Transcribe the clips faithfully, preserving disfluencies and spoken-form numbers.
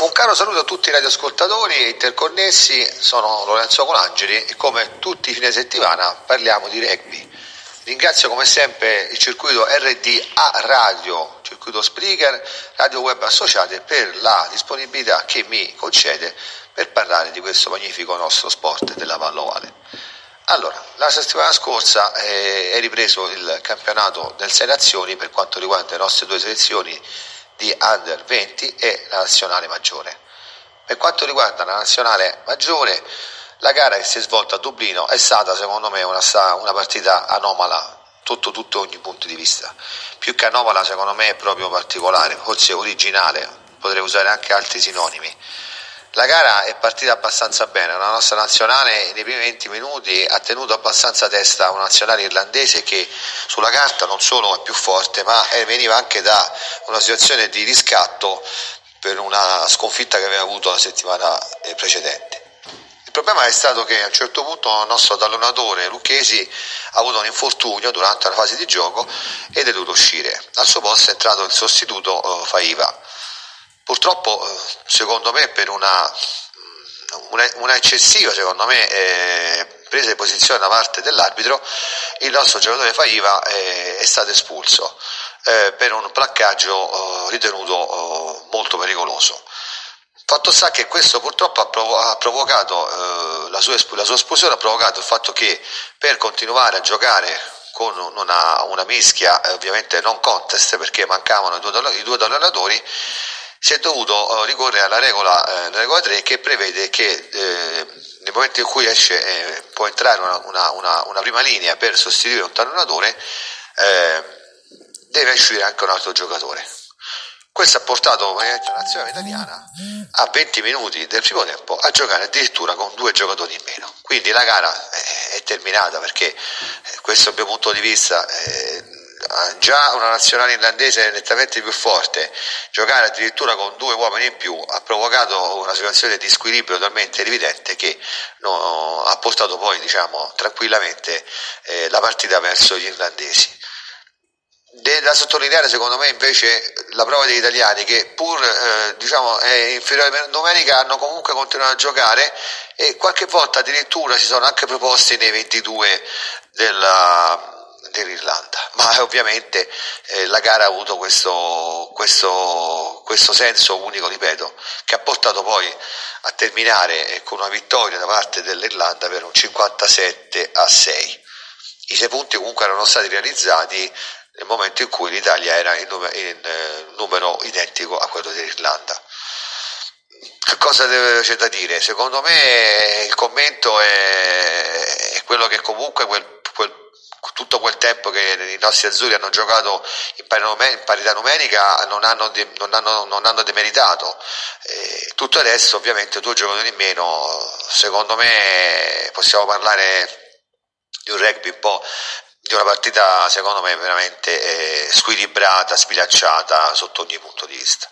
Un caro saluto a tutti i radioascoltatori interconnessi, sono Lorenzo Colangeli e come tutti i fine settimana parliamo di rugby. Ringrazio come sempre il circuito R D A Radio, circuito Spreaker, Radio Web Associate per la disponibilità che mi concede per parlare di questo magnifico nostro sport della pallovale. Allora, la settimana scorsa eh, è ripreso il campionato del Sei Nazioni per quanto riguarda le nostre due selezioni di Under venti e la nazionale maggiore. Per quanto riguarda la nazionale maggiore, la gara che si è svolta a Dublino è stata secondo me una, una partita anomala sotto tutto ogni punto di vista. Più che anomala secondo me è proprio particolare, forse originale, potrei usare anche altri sinonimi. La gara è partita abbastanza bene, la nostra nazionale nei primi venti minuti ha tenuto abbastanza testa a una nazionale irlandese che sulla carta non solo è più forte ma veniva anche da una situazione di riscatto per una sconfitta che aveva avuto la settimana precedente. Il problema è stato che a un certo punto il nostro tallonatore Lucchesi ha avuto un infortunio durante la fase di gioco ed è dovuto uscire. Al suo posto è entrato il sostituto uh, Faiva. Purtroppo, secondo me, per una, una, una eccessiva, secondo me, eh, presa di posizione da parte dell'arbitro, il nostro giocatore Faiva eh, è stato espulso eh, per un placcaggio eh, ritenuto eh, molto pericoloso. Fatto sta che questo purtroppo ha, provo- ha provocato, eh, la, sua esp- la sua espulsione ha provocato il fatto che per continuare a giocare con una, una mischia, eh, ovviamente non contest perché mancavano i due, i due allenatori, si è dovuto ricorrere alla regola, eh, la regola tre che prevede che eh, nel momento in cui esce eh, può entrare una, una, una, una prima linea per sostituire un tallonatore, eh, deve uscire anche un altro giocatore. Questo ha portato la nazionale italiana a venti minuti del primo tempo a giocare addirittura con due giocatori in meno. Quindi la gara è, è terminata perché eh, questo è il mio punto di vista. Eh, già una nazionale irlandese nettamente più forte, giocare addirittura con due uomini in più ha provocato una situazione di squilibrio talmente evidente che no, ha portato poi diciamo tranquillamente eh, la partita verso gli irlandesi. Da sottolineare secondo me invece la prova degli italiani che pur eh, diciamo è inferiore numerica hanno comunque continuato a giocare e qualche volta addirittura si sono anche proposti nei ventidue della dell'Irlanda, ma ovviamente eh, la gara ha avuto questo, questo, questo senso unico, ripeto, che ha portato poi a terminare eh, con una vittoria da parte dell'Irlanda per un cinquantasette a sei. I sei punti comunque erano stati realizzati nel momento in cui l'Italia era in, numero, in eh, numero identico a quello dell'Irlanda. Che cosa c'è da dire? Secondo me il commento è, è quello che comunque quel, quel tutto quel tempo che i nostri azzurri hanno giocato in parità numerica non hanno, non hanno, non hanno demeritato. E tutto il resto ovviamente due giocatori in meno, secondo me possiamo parlare di un rugby un po' di una partita secondo me veramente eh, squilibrata, sfilacciata sotto ogni punto di vista.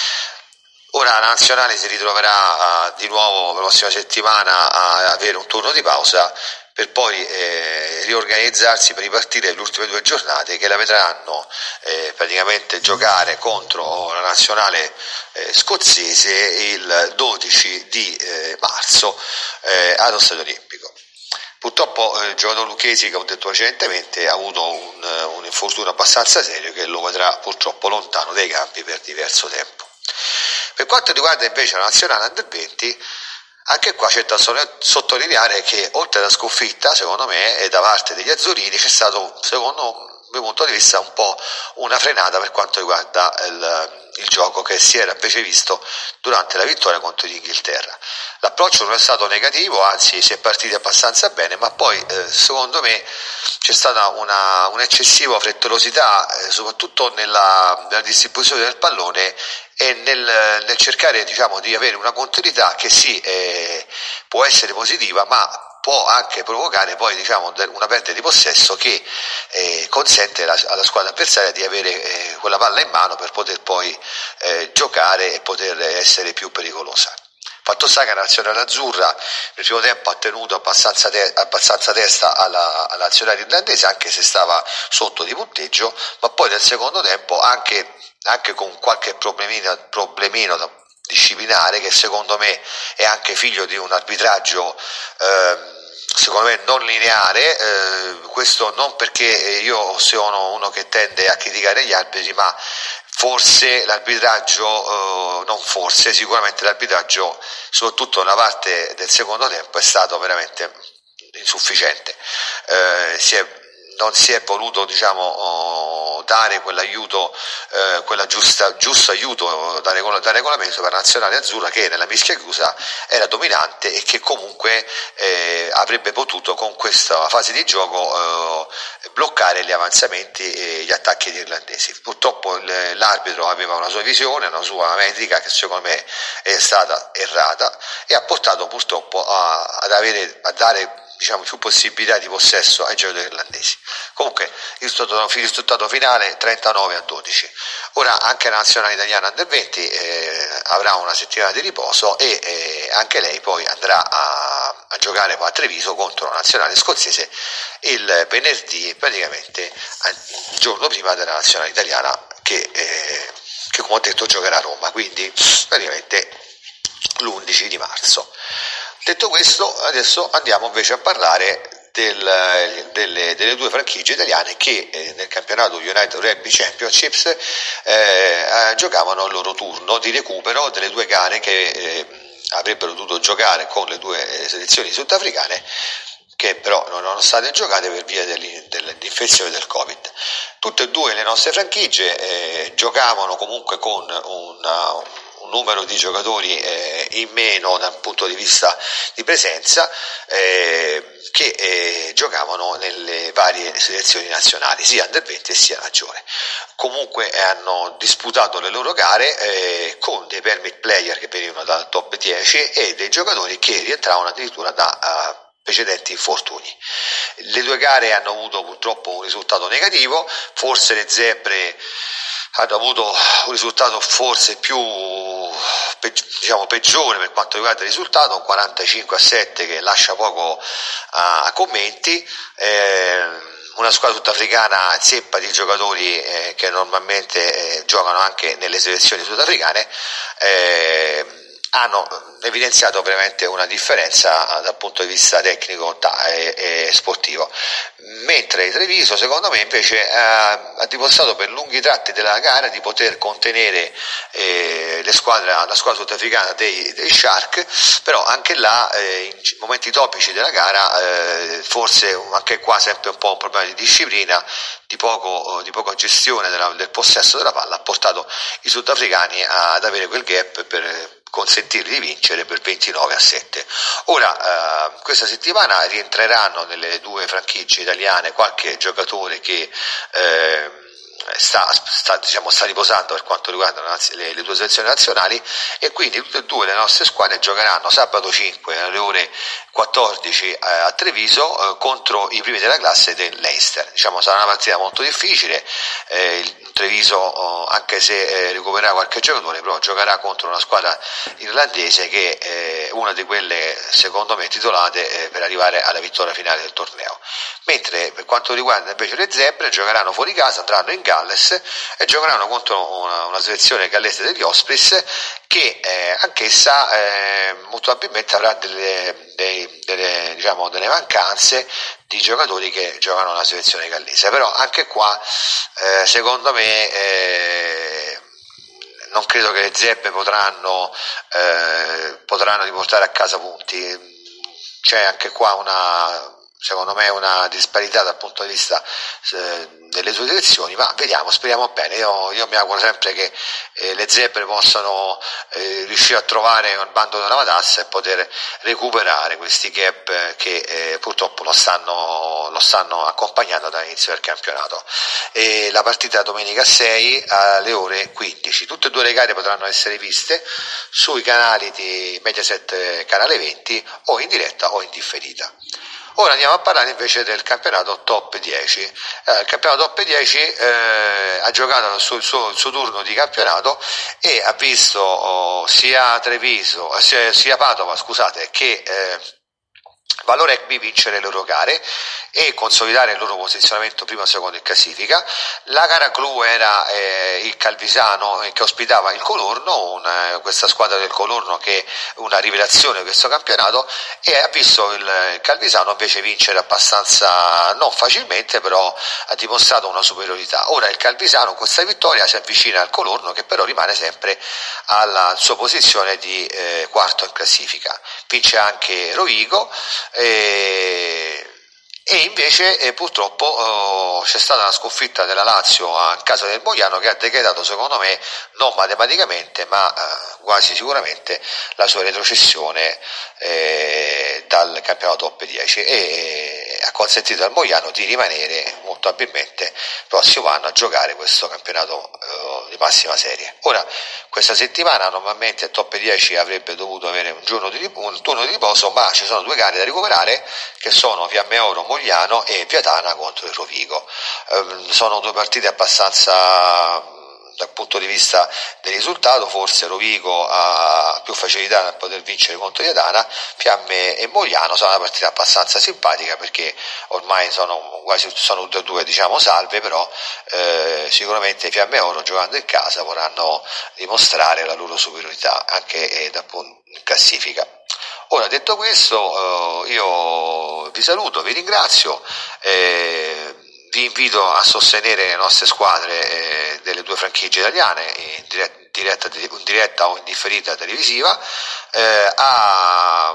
Ora la nazionale si ritroverà uh, di nuovo la prossima settimana a avere un turno di pausa per poi eh, riorganizzarsi per ripartire le ultime due giornate che la vedranno eh, praticamente giocare contro la nazionale eh, scozzese il dodici di eh, marzo eh, allo Stadio Olimpico. Purtroppo eh, il giocatore Lucchesi, che ho detto precedentemente, ha avuto un, un infortunio abbastanza serio che lo vedrà purtroppo lontano dai campi per diverso tempo. Per quanto riguarda invece la nazionale Under venti, anche qua c'è da sottolineare che oltre alla sconfitta, secondo me, e da parte degli azzurrini c'è stato, secondo il mio punto di vista, un po' una frenata per quanto riguarda il, il gioco che si era invece visto durante la vittoria contro l'Inghilterra. L'approccio non è stato negativo, anzi si è partiti abbastanza bene, ma poi eh, secondo me c'è stata una, un'eccessiva frettolosità, eh, soprattutto nella, nella distribuzione del pallone e nel, nel cercare diciamo di avere una continuità che sì eh, può essere positiva ma può anche provocare poi diciamo una perdita di possesso che eh, consente alla, alla squadra avversaria di avere eh, quella palla in mano per poter poi eh, giocare e poter essere più pericolosa. Fatto sta che la nazionale azzurra nel primo tempo ha tenuto abbastanza, te- abbastanza testa alla, alla nazionale irlandese, anche se stava sotto di punteggio, ma poi nel secondo tempo anche, anche con qualche problemino, problemino da, disciplinare che secondo me è anche figlio di un arbitraggio eh, secondo me non lineare, eh, questo non perché io sono uno che tende a criticare gli arbitri, ma forse l'arbitraggio, eh, non forse, sicuramente l'arbitraggio, soprattutto nella parte del secondo tempo, è stato veramente insufficiente. Eh, si è, non si è voluto, diciamo, oh, dare quell'aiuto, eh, quella giusta, giusto aiuto da, regola, da regolamento per la nazionale azzurra, che nella mischia chiusa era dominante e che comunque eh, avrebbe potuto con questa fase di gioco eh, bloccare gli avanzamenti e gli attacchi degli irlandesi. Purtroppo il, l'arbitro aveva una sua visione, una sua metrica che secondo me è stata errata e ha portato purtroppo a, ad avere, a dare, diciamo, più possibilità di possesso ai giocatori irlandesi. Comunque il risultato, il risultato finale trentanove a dodici. Ora anche la nazionale italiana under venti eh, avrà una settimana di riposo e eh, anche lei poi andrà a, a giocare a Treviso contro la nazionale scozzese il venerdì, praticamente il giorno prima della nazionale italiana che, eh, che come ho detto giocherà a Roma, quindi praticamente l'undici di marzo. Detto questo, adesso andiamo invece a parlare del, delle, delle due franchigie italiane che eh, nel campionato United Rugby Championships eh, giocavano il loro turno di recupero delle due gare che eh, avrebbero dovuto giocare con le due selezioni sudafricane, che però non sono state giocate per via dell'infezione del Covid. Tutte e due le nostre franchigie eh, giocavano comunque con una, un numero di giocatori eh, in meno dal punto di vista di presenza, eh, che eh, giocavano nelle varie selezioni nazionali, sia under venti sia maggiore. Comunque eh, hanno disputato le loro gare eh, con dei permit player che venivano dal top dieci e dei giocatori che rientravano addirittura da uh, precedenti infortuni. Le due gare hanno avuto purtroppo un risultato negativo, forse le zebre hanno avuto un risultato forse più diciamo peggiore per quanto riguarda il risultato, un quarantacinque a sette che lascia poco a, a commenti. Eh, una squadra sudafricana zeppa di giocatori eh, che normalmente eh, giocano anche nelle selezioni sudafricane, eh, hanno evidenziato veramente una differenza dal punto di vista tecnico e, e sportivo, mentre Treviso secondo me invece eh, ha dimostrato per lunghi tratti della gara di poter contenere eh, le squadre, la squadra sudafricana dei, dei Shark, però anche là eh, in momenti topici della gara eh, forse anche qua sempre un po' un problema di disciplina, di poco, di poca gestione della, del possesso della palla ha portato i sudafricani ad avere quel gap per consentirgli di vincere per ventinove a sette. Ora eh, questa settimana rientreranno nelle due franchigie italiane qualche giocatore che eh, sta, sta, diciamo, sta riposando per quanto riguarda le, le due selezioni nazionali, e quindi tutte e due le nostre squadre giocheranno sabato cinque alle ore quattordici eh, a Treviso eh, contro i primi della classe del Leinster. Diciamo sarà una partita molto difficile, eh, il Treviso oh, anche se eh, recupererà qualche giocatore, però giocherà contro una squadra irlandese che è una di quelle secondo me titolate eh, per arrivare alla vittoria finale del torneo. Mentre per quanto riguarda invece le zebre giocheranno fuori casa, andranno in Galles e giocheranno contro una, una selezione gallese degli Ospreys che eh, anch'essa eh, molto probabilmente avrà delle, dei, delle, diciamo, delle mancanze di giocatori che giocano nella selezione gallese, però anche qua eh, secondo me eh, non credo che le zebre potranno eh, potranno riportare a casa punti. C'è anche qua una secondo me una disparità dal punto di vista eh, delle sue direzioni, ma vediamo, speriamo bene. Io, io mi auguro sempre che eh, le zebre possano eh, riuscire a trovare il bando della matassa e poter recuperare questi gap che eh, purtroppo lo stanno, lo stanno accompagnando dall'inizio del campionato. E la partita domenica sei alle ore quindici. Tutte e due le gare potranno essere viste sui canali di Mediaset Canale venti o in diretta o in differita. Ora andiamo a parlare invece del campionato top dieci. Eh, il campionato top dieci eh, ha giocato il suo, il, suo, il suo turno di campionato e ha visto oh, sia Treviso, sia, sia Padova, scusate, che, eh, Valo Rugby vincere le loro gare e consolidare il loro posizionamento primo e secondo in classifica. La gara clou era eh, il Calvisano eh, che ospitava il Colorno, una, questa squadra del Colorno che è una rivelazione di questo campionato, e ha visto il, il Calvisano invece vincere abbastanza, non facilmente, però ha dimostrato una superiorità. Ora il Calvisano con questa vittoria si avvicina al Colorno, che però rimane sempre alla sua posizione di eh, quarto in classifica. Vince anche Rovigo e, e invece eh, purtroppo oh, c'è stata una sconfitta della Lazio a casa del Mogliano, che ha decretato, secondo me, non matematicamente ma eh, quasi sicuramente la sua retrocessione eh, dal campionato top dieci, e ha consentito al Mogliano di rimanere molto probabilmente il prossimo anno a giocare questo campionato eh, di massima serie. Ora, questa settimana normalmente il top dieci avrebbe dovuto avere un giorno di rip- un turno di riposo, ma ci sono due gare da recuperare, che sono Fiamme Oro Mogliano e Piatana contro il Rovigo. Eh, sono due partite abbastanza, dal punto di vista del risultato, forse Rovigo ha più facilità nel poter vincere contro Piatana. Fiamme e Mogliano sono una partita abbastanza simpatica, perché ormai sono quasi sono tutte e due, diciamo, salve, però eh, sicuramente Fiamme Oro, giocando in casa, vorranno dimostrare la loro superiorità anche eh, dal punto in classifica. Ora, detto questo, eh, io vi saluto, vi ringrazio, eh, vi invito a sostenere le nostre squadre eh, delle due franchigie italiane in diretta, diretta, in diretta o in differita televisiva, eh, a,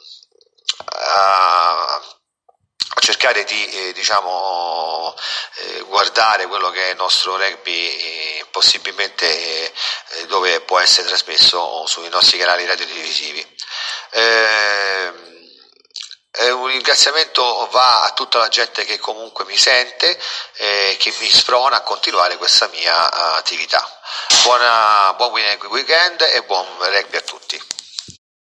a cercare di eh, diciamo eh, guardare quello che è il nostro rugby eh, possibilmente eh, dove può essere trasmesso sui nostri canali radio televisivi. Eh, Eh, un ringraziamento va a tutta la gente che comunque mi sente, eh, che mi sprona a continuare questa mia uh, attività. Buona, buon weekend e buon rugby a tutti.